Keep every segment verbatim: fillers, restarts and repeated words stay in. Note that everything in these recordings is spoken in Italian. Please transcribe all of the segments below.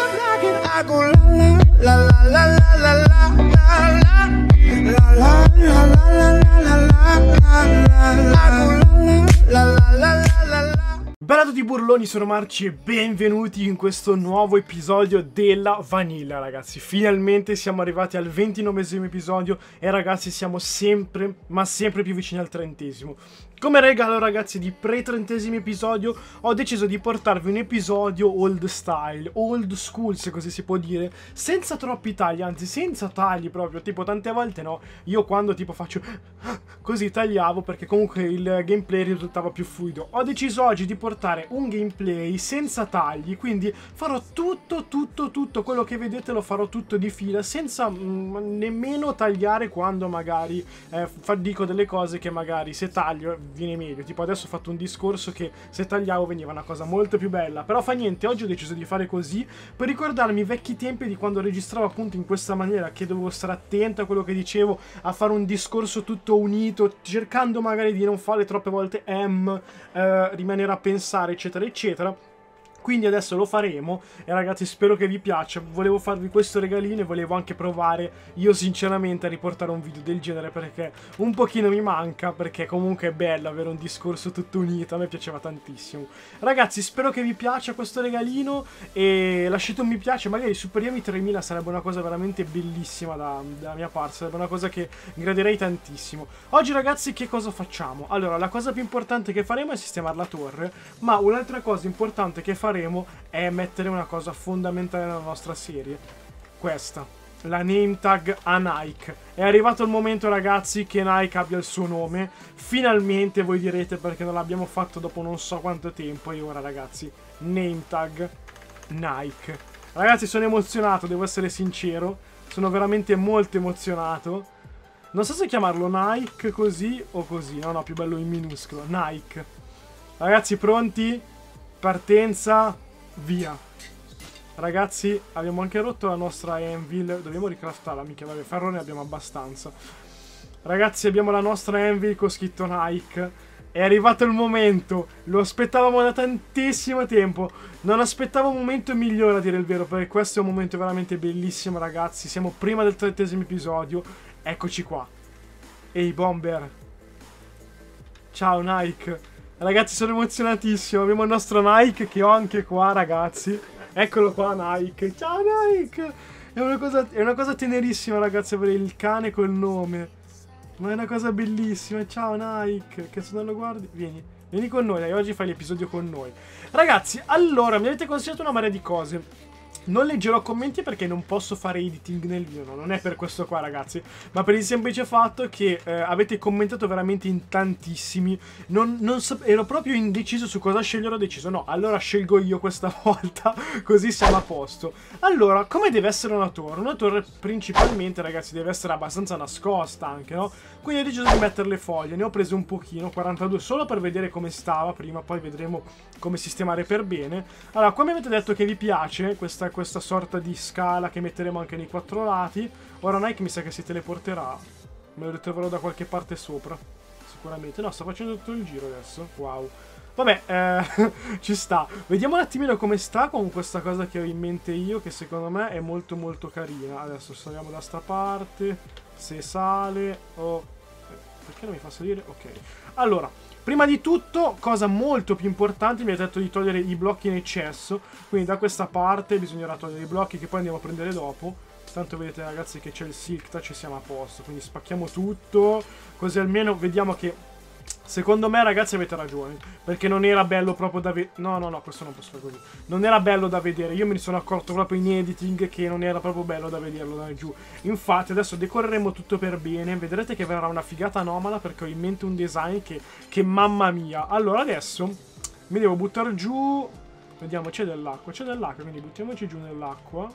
I go la la la la la la la la la la la la la la la la. Bella a tutti burloni, sono Marci e benvenuti in questo nuovo episodio della Vanilla, ragazzi. Finalmente siamo arrivati al ventinovesimo episodio e ragazzi siamo sempre, ma sempre più vicini al trentesimo. Come regalo, ragazzi, di pre-trentesimo episodio ho deciso di portarvi un episodio old style, old school se così si può dire, senza troppi tagli, anzi senza tagli proprio, tipo tante volte no, io quando tipo faccio così tagliavo perché comunque il gameplay risultava più fluido. Ho deciso oggi di portare un gameplay senza tagli, quindi farò tutto, tutto, tutto quello che vedete lo farò tutto di fila, senza mm, nemmeno tagliare quando magari eh, fa, dico delle cose che magari se taglio viene meglio. Tipo adesso ho fatto un discorso che se tagliavo veniva una cosa molto più bella, però fa niente, oggi ho deciso di fare così per ricordarmi i vecchi tempi di quando registravo appunto in questa maniera, che dovevo stare attento a quello che dicevo, a fare un discorso tutto unito, cercando magari di non fare troppe volte em, eh, rimanere a pensare eccetera eccetera. Quindi adesso lo faremo e ragazzi spero che vi piaccia, volevo farvi questo regalino e volevo anche provare io sinceramente a riportare un video del genere perché un pochino mi manca, perché comunque è bello avere un discorso tutto unito, a me piaceva tantissimo. Ragazzi spero che vi piaccia questo regalino e lasciate un mi piace, magari superiamo i tremila, sarebbe una cosa veramente bellissima da, dalla mia parte, sarebbe una cosa che gradirei tantissimo. Oggi ragazzi che cosa facciamo? Allora la cosa più importante che faremo è sistemare la torre, ma un'altra cosa importante che faremo è mettere una cosa fondamentale nella nostra serie, questa, la name tag a Nike. È arrivato il momento ragazzi che Nike abbia il suo nome, finalmente. Voi direte perché non l'abbiamo fatto dopo non so quanto tempo, e ora ragazzi name tag Nike. Ragazzi sono emozionato, devo essere sincero, sono veramente molto emozionato. Non so se chiamarlo Nike così o così, no no, più bello in minuscolo, Nike. Ragazzi pronti? Partenza, via. Ragazzi abbiamo anche rotto la nostra anvil, dobbiamo ricraftarla, mica vabbè, ferro ne abbiamo abbastanza. Ragazzi abbiamo la nostra anvil con scritto Nike. È arrivato il momento, lo aspettavamo da tantissimo tempo. Non aspettavo un momento migliore a dire il vero, perché questo è un momento veramente bellissimo ragazzi. Siamo prima del trentesimo episodio, eccoci qua. Ehi Bomber. Ciao Nike. Ragazzi sono emozionatissimo, abbiamo il nostro Nike che ho anche qua ragazzi. Eccolo qua Nike, ciao Nike. È una cosa, è una cosa tenerissima ragazzi avere il cane col nome. Ma è una cosa bellissima, ciao Nike. Che se non lo guardi, vieni, vieni con noi, dai, oggi fai l'episodio con noi. Ragazzi, allora, mi avete consigliato una marea di cose. Non leggerò commenti perché non posso fare editing nel video, no, non è per questo qua ragazzi, ma per il semplice fatto che eh, avete commentato veramente in tantissimi. Non, non so, ero proprio indeciso su cosa scegliere, ho deciso no, allora scelgo io questa volta, così siamo a posto. Allora, come deve essere una torre? Una torre principalmente ragazzi deve essere abbastanza nascosta anche, no? Quindi ho deciso di mettere le foglie, ne ho prese un pochino, quarantadue, solo per vedere come stava prima, poi vedremo come sistemare per bene. Allora, come avete detto che vi piace questa questa sorta di scala che metteremo anche nei quattro lati, ora Nike mi sa che si teleporterà, me lo ritroverò da qualche parte sopra sicuramente. No, sta facendo tutto il giro adesso, wow. Vabbè, eh, ci sta. Vediamo un attimino come sta con questa cosa che ho in mente io, che secondo me è molto molto carina. Adesso saliamo da sta parte, se sale oh, perché non mi fa salire? Ok, allora prima di tutto, cosa molto più importante, mi ha detto di togliere i blocchi in eccesso, quindi da questa parte bisognerà togliere i blocchi che poi andiamo a prendere dopo. Tanto vedete ragazzi che c'è il silk touch e siamo a posto, quindi spacchiamo tutto, così almeno vediamo che... Secondo me ragazzi avete ragione, perché non era bello proprio da vedere. No no no, questo non posso fare così. Non era bello da vedere, io me ne sono accorto proprio in editing che non era proprio bello da vederlo da giù. Infatti adesso decoreremo tutto per bene, vedrete che verrà una figata anomala perché ho in mente un design che, che mamma mia. Allora adesso mi devo buttare giù, vediamo, c'è dell'acqua, c'è dell'acqua, quindi buttiamoci giù nell'acqua.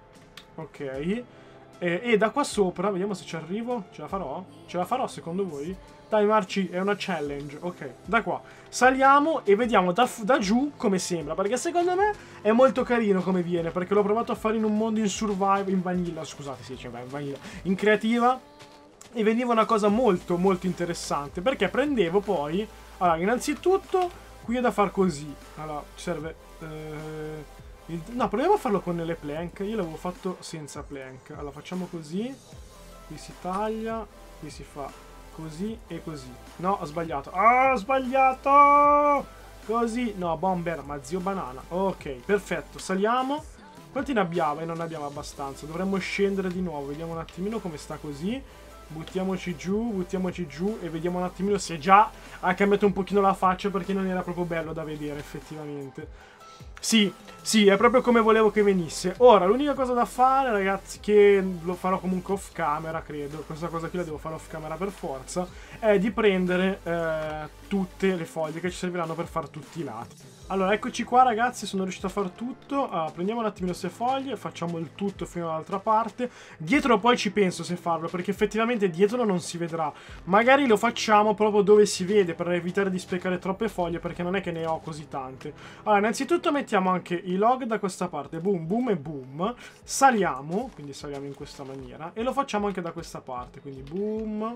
Ok, e, e da qua sopra, vediamo se ci arrivo, ce la farò? Ce la farò secondo voi? Dai Marci, è una challenge. Ok, da qua saliamo e vediamo da, da giù come sembra, perché secondo me è molto carino come viene, perché l'ho provato a fare in un mondo in survival, in vanilla, scusate, sì, cioè, in vanilla, in creativa, e veniva una cosa molto molto interessante, perché prendevo poi, allora, innanzitutto qui è da far così, allora, ci serve, eh, Il, no, proviamo a farlo con le plank. Io l'avevo fatto senza plank. Allora facciamo così. Qui si taglia. Qui si fa così e così. No, ho sbagliato. Ah, ho sbagliato! Così. No, bomber, ma zio banana. Ok, perfetto. Saliamo. Quanti ne abbiamo? E non ne abbiamo abbastanza. Dovremmo scendere di nuovo. Vediamo un attimino come sta così. Buttiamoci giù, buttiamoci giù. E vediamo un attimino se già ha cambiato un pochino la faccia, perché non era proprio bello da vedere effettivamente. Sì, sì, è proprio come volevo che venisse. Ora, l'unica cosa da fare, ragazzi, che lo farò comunque off camera, credo. Questa cosa qui la devo fare off camera per forza. È di prendere eh, tutte le foglie che ci serviranno per fare tutti i lati. Allora, eccoci qua, ragazzi, sono riuscito a fare tutto. Allora, prendiamo un attimino queste foglie, facciamo il tutto fino all'altra parte. Dietro poi ci penso se farlo, perché effettivamente dietro non si vedrà. Magari lo facciamo proprio dove si vede, per evitare di sprecare troppe foglie, perché non è che ne ho così tante. Allora, innanzitutto mettiamo anche i log da questa parte, boom, boom e boom. Saliamo, quindi saliamo in questa maniera, e lo facciamo anche da questa parte, quindi boom.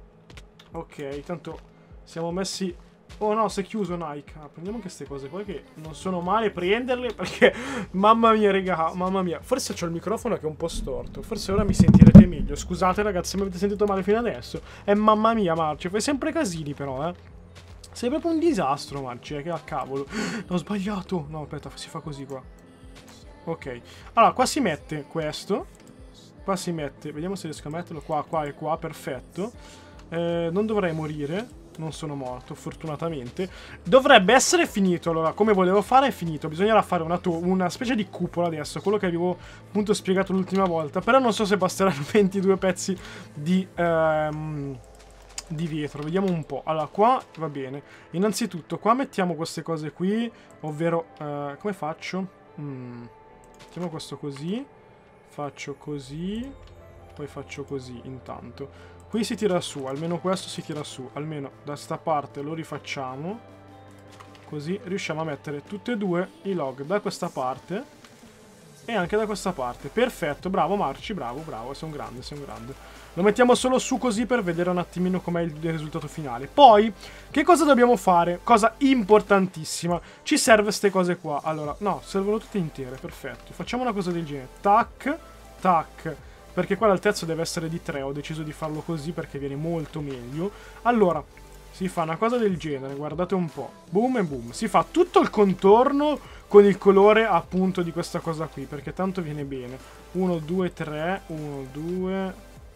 Ok, tanto siamo messi... Oh no, si è chiuso Nike. Ah, prendiamo anche queste cose qua che non sono male prenderle, perché mamma mia, raga, mamma mia. Forse c'ho il microfono che è un po' storto. Forse ora mi sentirete meglio. Scusate ragazzi se mi avete sentito male fino adesso. E mamma mia, Marci, fai sempre casini però, eh. Sei proprio un disastro, Marci, eh, che a cavolo. Ho sbagliato. No, aspetta, si fa così qua. Ok. Allora, qua si mette questo. Qua si mette, vediamo se riesco a metterlo qua, qua e qua, perfetto. Eh, non dovrei morire. Non sono morto, fortunatamente. Dovrebbe essere finito. Allora, come volevo fare è finito. Bisognerà fare una, una specie di cupola adesso. Quello che avevo appunto spiegato l'ultima volta. Però non so se basteranno ventidue pezzi di, um, di vetro. Vediamo un po'. Allora, qua va bene. Innanzitutto, qua mettiamo queste cose qui. Ovvero, uh, come faccio? Mm. Mettiamo questo così. Faccio così. Poi faccio così, intanto. Qui si tira su, almeno questo si tira su, almeno da sta parte lo rifacciamo, così riusciamo a mettere tutti e due i log da questa parte e anche da questa parte. Perfetto, bravo Marci, bravo, bravo, sei un grande, sei un grande. Lo mettiamo solo su così per vedere un attimino com'è il risultato finale. Poi, che cosa dobbiamo fare? Cosa importantissima, ci serve queste cose qua. Allora, no, servono tutte intere, perfetto. Facciamo una cosa del genere, tac, tac. Perché qua l'altezza deve essere di tre, ho deciso di farlo così perché viene molto meglio. Allora, si fa una cosa del genere, guardate un po'. Boom e boom. Si fa tutto il contorno con il colore appunto di questa cosa qui, perché tanto viene bene. uno, due, tre, uno, due,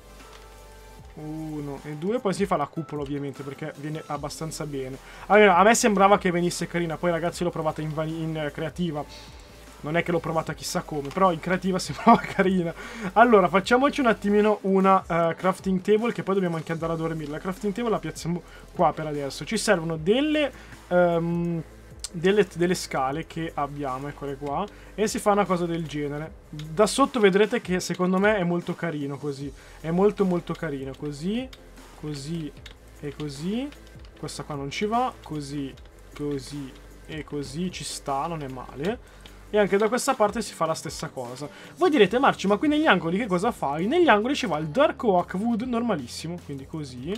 uno e due. Poi si fa la cupola ovviamente, perché viene abbastanza bene. Allora, a me sembrava che venisse carina, poi ragazzi l'ho provata in, in creativa. Non è che l'ho provata chissà come, però in creativa sembrava carina. Allora, facciamoci un attimino una uh, crafting table, che poi dobbiamo anche andare a dormire. La crafting table la piazziamo qua per adesso. Ci servono delle, um, delle, delle scale che abbiamo, eccole qua. E si fa una cosa del genere. Da sotto vedrete che secondo me è molto carino così. È molto molto carino. Così, così e così. Questa qua non ci va. Così, così e così ci sta, non è male. E anche da questa parte si fa la stessa cosa. Voi direte, Marci, ma qui negli angoli che cosa fai? Negli angoli ci va il Dark Oak Wood normalissimo. Quindi così.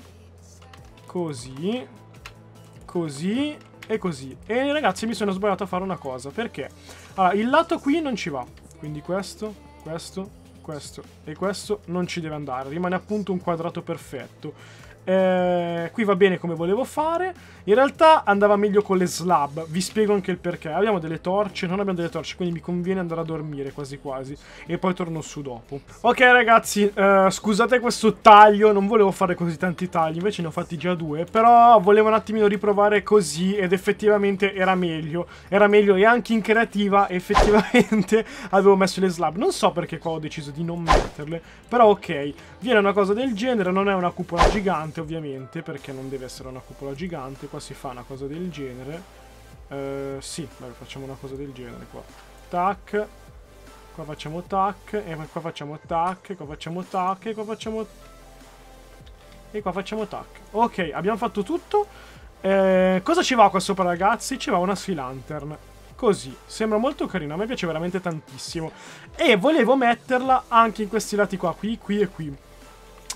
Così. Così. E così. E ragazzi mi sono sbagliato a fare una cosa. Perché? Allora, il lato qui non ci va. Quindi questo, questo, questo e questo non ci deve andare. Rimane appunto un quadrato perfetto. Eh, qui va bene come volevo fare. In realtà andava meglio con le slab. Vi spiego anche il perché. Abbiamo delle torce, non abbiamo delle torce, quindi mi conviene andare a dormire quasi quasi. E poi torno su dopo. Ok ragazzi, eh, scusate questo taglio. Non volevo fare così tanti tagli, invece ne ho fatti già due. Però volevo un attimino riprovare così. Ed effettivamente era meglio. Era meglio e anche in creativa effettivamente avevo messo le slab. Non so perché qua ho deciso di non metterle. Però ok, viene una cosa del genere. Non è una cupola gigante ovviamente, perché non deve essere una cupola gigante. Qua si fa una cosa del genere. Uh, sì, beh, facciamo una cosa del genere qua. Tac. Qua facciamo tac. E qua facciamo tac. E qua facciamo tac. E qua facciamo... E qua facciamo tac. Ok, abbiamo fatto tutto. Eh, cosa ci va qua sopra ragazzi? Ci va una sea lantern. Così, sembra molto carino. A me piace veramente tantissimo. E volevo metterla anche in questi lati qua. Qui, qui e qui.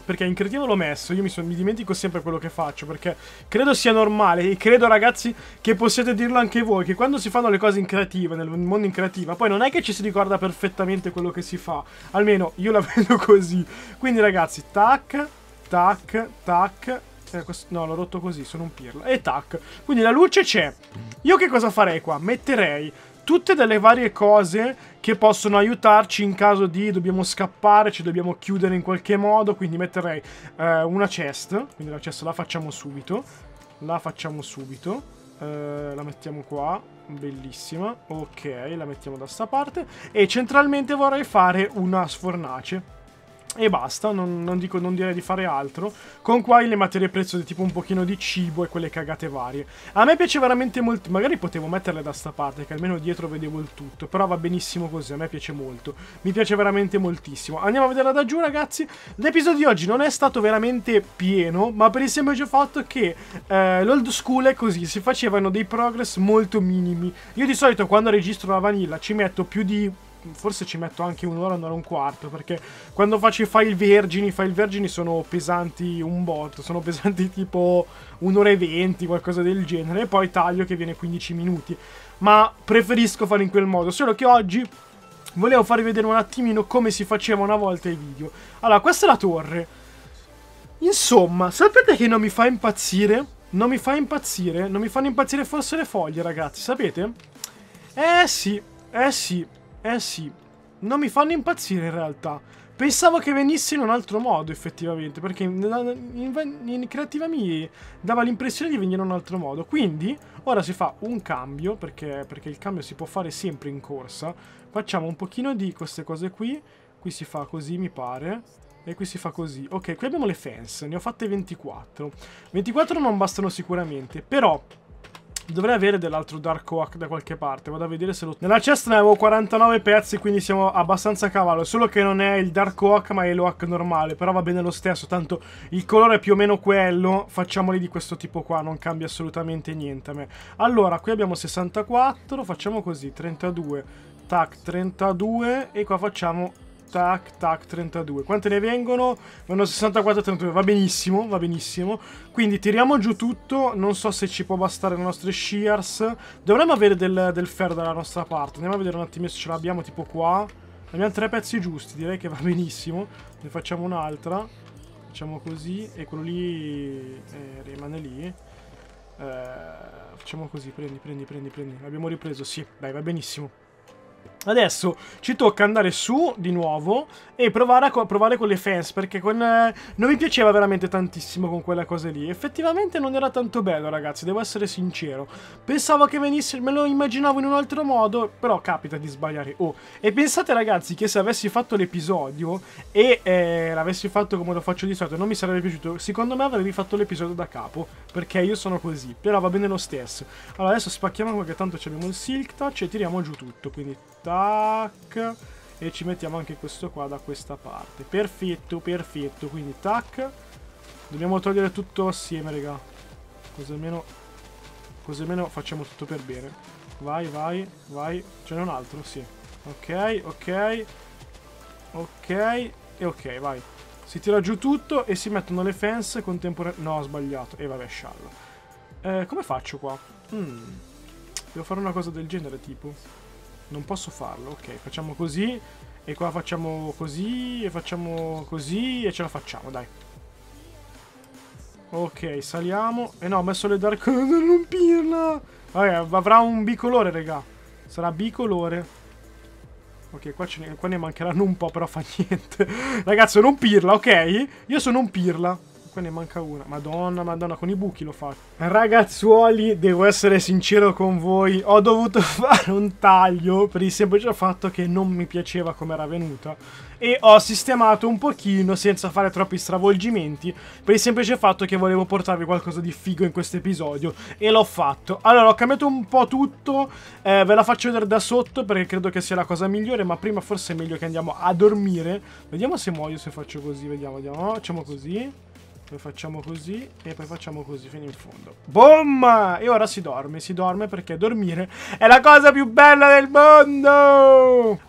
perché in creativa l'ho messo, io mi, so, mi dimentico sempre quello che faccio, perché credo sia normale, e credo ragazzi che possiate dirlo anche voi, che quando si fanno le cose in creativa, nel mondo in creativa, poi non è che ci si ricorda perfettamente quello che si fa, almeno io la vedo così. Quindi ragazzi, tac, tac, tac, eh, questo, no l'ho rotto così, sono un pirla, e tac, quindi la luce c'è. Io che cosa farei qua? Metterei tutte delle varie cose che possono aiutarci in caso di dobbiamo scappare, ci dobbiamo chiudere in qualche modo. Quindi metterei eh, una chest, quindi la chest la facciamo subito, la facciamo subito, eh, la mettiamo qua, bellissima, ok, la mettiamo da sta parte, e centralmente vorrei fare una sfornace. E basta, non, non, dico, non direi di fare altro. Con qua le materie preziose, tipo un pochino di cibo e quelle cagate varie. A me piace veramente molto. Magari potevo metterle da sta parte, che almeno dietro vedevo il tutto. Però va benissimo così, a me piace molto. Mi piace veramente moltissimo. Andiamo a vederla da giù, ragazzi. L'episodio di oggi non è stato veramente pieno, ma per il semplice fatto che eh, l'old school è così. Si facevano dei progress molto minimi. Io di solito quando registro la vanilla ci metto più di... forse ci metto anche un'ora, un'ora e un quarto, perché quando faccio i file vergini, i file vergini sono pesanti un botto, sono pesanti tipo un'ora e venti, qualcosa del genere, e poi taglio che viene quindici minuti, ma preferisco fare in quel modo, solo che oggi volevo farvi vedere un attimino come si faceva una volta i video. Allora, questa è la torre. Insomma, sapete che non mi fa impazzire? Non mi fa impazzire? Non mi fanno impazzire forse le foglie, ragazzi, sapete? Eh sì, eh sì. Eh sì, non mi fanno impazzire in realtà. Pensavo che venisse in un altro modo effettivamente, perché in, in, in creativa mi dava l'impressione di venire in un altro modo. Quindi ora si fa un cambio, perché, perché il cambio si può fare sempre in corsa. Facciamo un pochino di queste cose qui. Qui si fa così mi pare, e qui si fa così. Ok, qui abbiamo le fence, ne ho fatte ventiquattro. ventiquattro non bastano sicuramente, però... dovrei avere dell'altro Dark Oak da qualche parte. Vado a vedere se lo... Nella chest ne avevo quarantanove pezzi, quindi siamo abbastanza a cavallo. Solo che non è il Dark Oak, ma è l'Oak normale. Però va bene lo stesso, tanto il colore è più o meno quello. Facciamoli di questo tipo qua, non cambia assolutamente niente a me. Allora, qui abbiamo sessantaquattro, facciamo così, trentadue, tac, trentadue, e qua facciamo... tac, tac, trentadue. Quante ne vengono? Vengono sessantaquattro, trentadue. Va benissimo, va benissimo. Quindi tiriamo giù tutto. Non so se ci può bastare le nostre shears. Dovremmo avere del, del ferro dalla nostra parte. Andiamo a vedere un attimo se ce l'abbiamo, tipo qua. Abbiamo tre pezzi giusti, direi che va benissimo. Ne facciamo un'altra. Facciamo così. E quello lì eh, rimane lì. Eh, facciamo così, prendi, prendi, prendi, prendi. Abbiamo ripreso, sì, dai, va benissimo. Adesso ci tocca andare su di nuovo e provare, a provare con le fence, perché con, eh, non mi piaceva veramente tantissimo con quelle cose lì. Effettivamente non era tanto bello, ragazzi, devo essere sincero. Pensavo che venisse, me lo immaginavo in un altro modo, però capita di sbagliare. Oh, e pensate, ragazzi, che se avessi fatto l'episodio e eh, l'avessi fatto come lo faccio di solito non mi sarebbe piaciuto. Secondo me avrei rifatto l'episodio da capo, perché io sono così, però va bene lo stesso. Allora adesso spacchiamo, perché tanto abbiamo il silk touch, e tiriamo giù tutto, quindi tac, e ci mettiamo anche questo qua da questa parte. Perfetto, perfetto. Quindi tac, dobbiamo togliere tutto assieme, raga, così almeno, così almeno facciamo tutto per bene. Vai, vai, vai. Ce n'è un altro, sì. Ok, ok, ok, e ok, vai. Si tira giù tutto e si mettono le fence contemporaneamente. No, ho sbagliato. E vabbè, sciallo. Eh, come faccio qua? Mm. Devo fare una cosa del genere, tipo. Non posso farlo, ok, facciamo così. E qua facciamo così. E facciamo così. E ce la facciamo, dai. Ok, saliamo. E eh no, ho messo le dark. Non pirla. Vabbè, avrà un bicolore, raga. Sarà bicolore. Ok, qua, ce ne, qua ne mancheranno un po', però fa niente. Ragazzi, sono un pirla, ok? Io sono un pirla. Qua ne manca una. Madonna, madonna, con i buchi lo faccio. Ragazzuoli, devo essere sincero con voi. Ho dovuto fare un taglio per il semplice fatto che non mi piaceva come era venuta. E ho sistemato un pochino senza fare troppi stravolgimenti, per il semplice fatto che volevo portarvi qualcosa di figo in questo episodio. E l'ho fatto. Allora, ho cambiato un po' tutto. eh, Ve la faccio vedere da sotto, perché credo che sia la cosa migliore. Ma prima forse è meglio che andiamo a dormire. Vediamo se muoio se faccio così. Vediamo, vediamo, no, facciamo così. Poi facciamo così e poi facciamo così fino in fondo. Boom! E ora si dorme, si dorme perché dormire è la cosa più bella del mondo!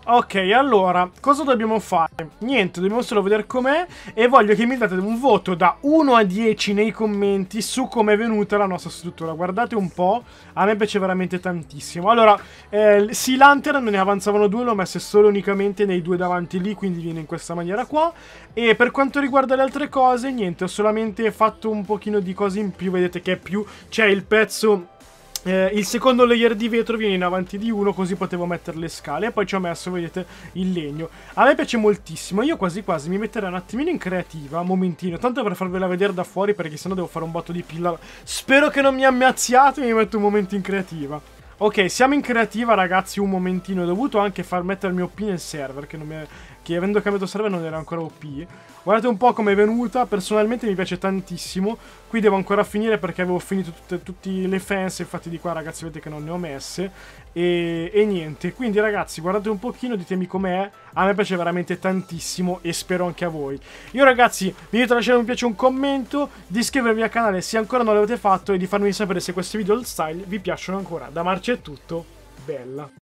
Ok, allora, cosa dobbiamo fare? Niente, dobbiamo solo vedere com'è e voglio che mi date un voto da uno a dieci nei commenti su come è venuta la nostra struttura. Guardate un po', a me piace veramente tantissimo. Allora, eh, sì, lantern ne avanzavano due, l'ho messe solo unicamente nei due davanti lì, quindi viene in questa maniera qua. E per quanto riguarda le altre cose, niente, ho solamente fatto un pochino di cose in più, vedete che è più... c'è il pezzo... Eh, il secondo layer di vetro viene in avanti di uno, così potevo mettere le scale. E poi ci ho messo, vedete, il legno. A me piace moltissimo. Io quasi quasi mi metterei un attimino in creativa, un momentino, tanto per farvela vedere da fuori, perché sennò devo fare un botto di pilla. Spero che non mi ammazziate e mi metto un momento in creativa. Ok, siamo in creativa, ragazzi, un momentino. Ho dovuto anche far mettere il mio O P nel server, che, non mi è... che avendo cambiato server non era ancora O P. Guardate un po' come è venuta, personalmente mi piace tantissimo. Qui devo ancora finire perché avevo finito tutte, tutte le fence, infatti di qua, ragazzi, vedete che non ne ho messe. E, e niente, quindi ragazzi, guardate un pochino, ditemi com'è. A me piace veramente tantissimo e spero anche a voi. Io, ragazzi, vi invito a lasciare un piace, un commento, di iscrivervi al canale se ancora non l'avete fatto e di farmi sapere se questi video old style vi piacciono ancora. Da Marci è tutto, bella.